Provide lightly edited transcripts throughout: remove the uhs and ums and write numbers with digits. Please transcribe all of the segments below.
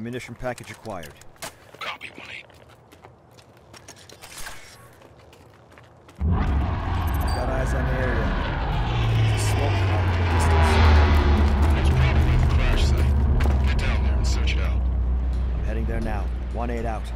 Ammunition package acquired. Copy, 1-8. Got eyes on the area. There's a smoke cloud in the distance. It's probably the crash site. Get down there and search it out. I'm heading there now. 1-8 out.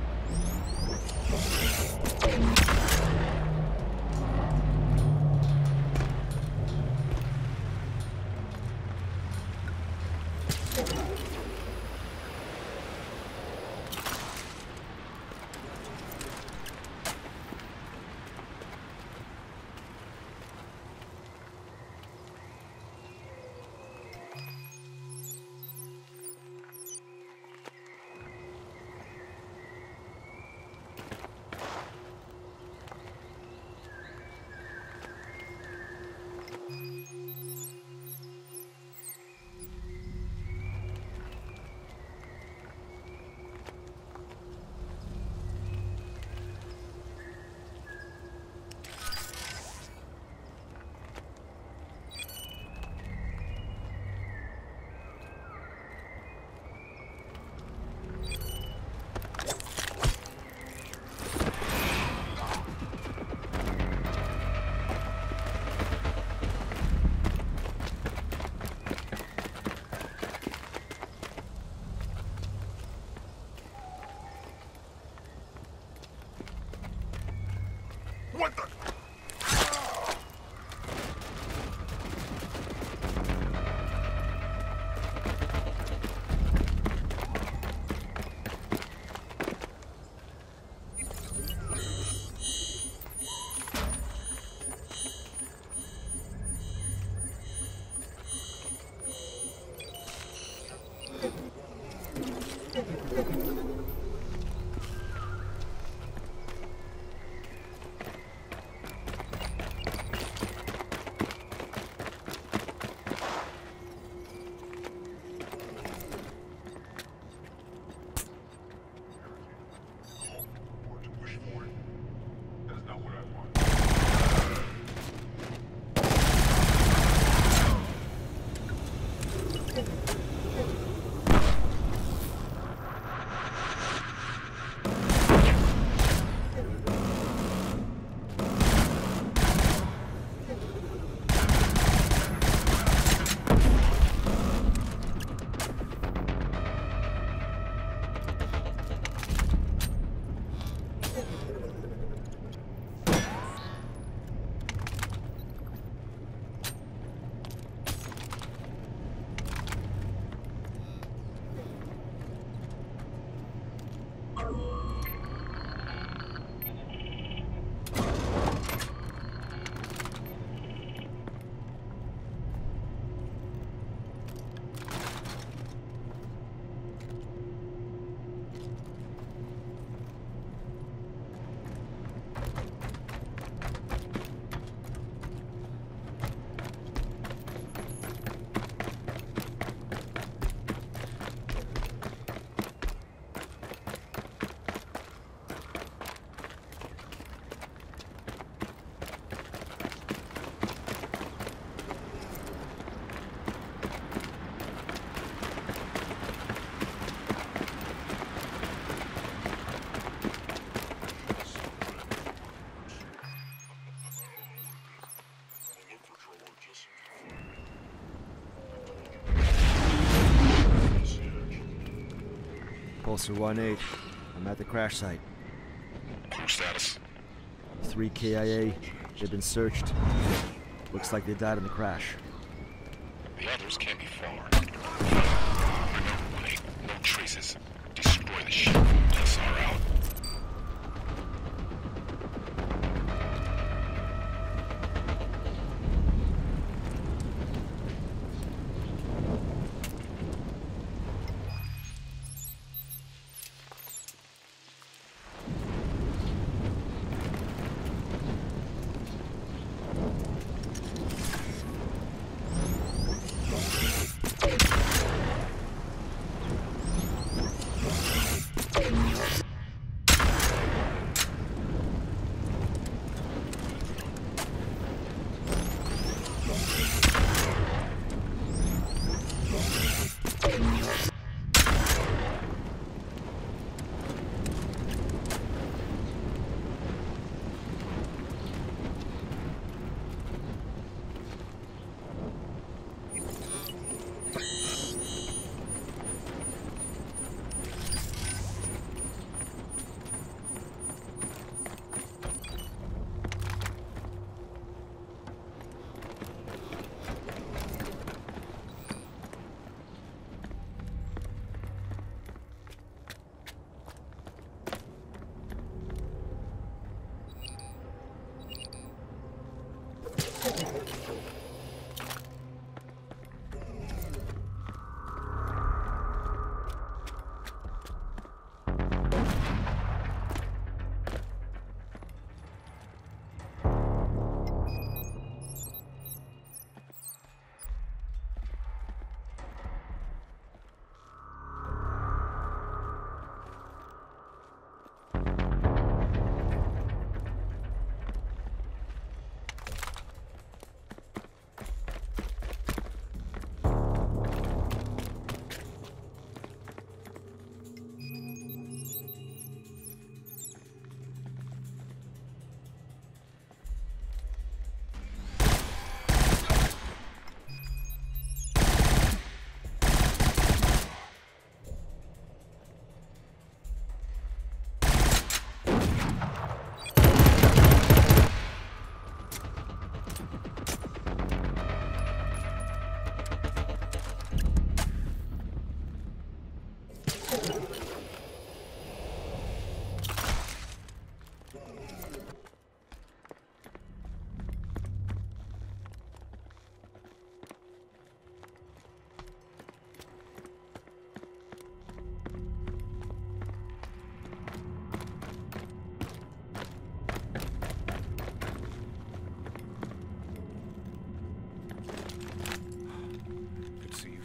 What the? Pulsar 1-8. I'm at the crash site. Crew status. 3 KIA. They've been searched. Looks like they died in the crash. The others can't be far. Remember, 1-8. No traces. Destroy the ship. SR out.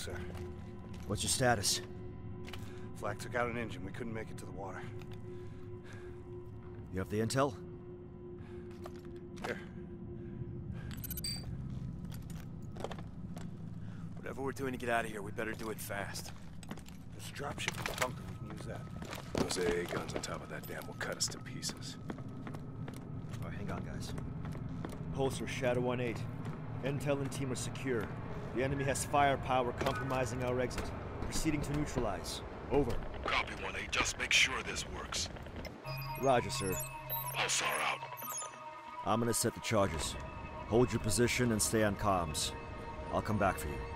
sir. What's your status? Flak took out an engine. We couldn't make it to the water. You have the intel? Here. Whatever we're doing to get out of here, we better do it fast. There's a dropship in the bunker. We can use that. Those AA guns on top of that dam will cut us to pieces. Alright, hang on, guys. Pulsar, Shadow 1-8. Intel and team are secure. The enemy has firepower compromising our exit. Proceeding to neutralize. Over. Copy 1-8. Just make sure this works. Roger, sir. Pulsar out. I'm gonna set the charges. Hold your position and stay on comms. I'll come back for you.